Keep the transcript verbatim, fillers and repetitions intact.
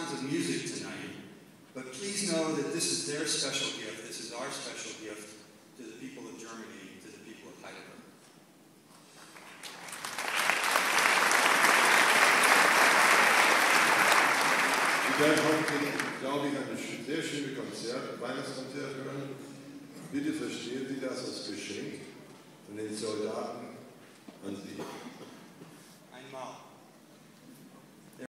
sounds of music tonight, but please know that this is their special gift. This is our special gift to the people of Germany, to the people of Heidelberg. Wir werden heute, glaube ich, ein sehr schönes Konzert, ein Weihnachtskonzert hören. Bitte verstehen Sie das als Geschenk von den Soldaten an Sie.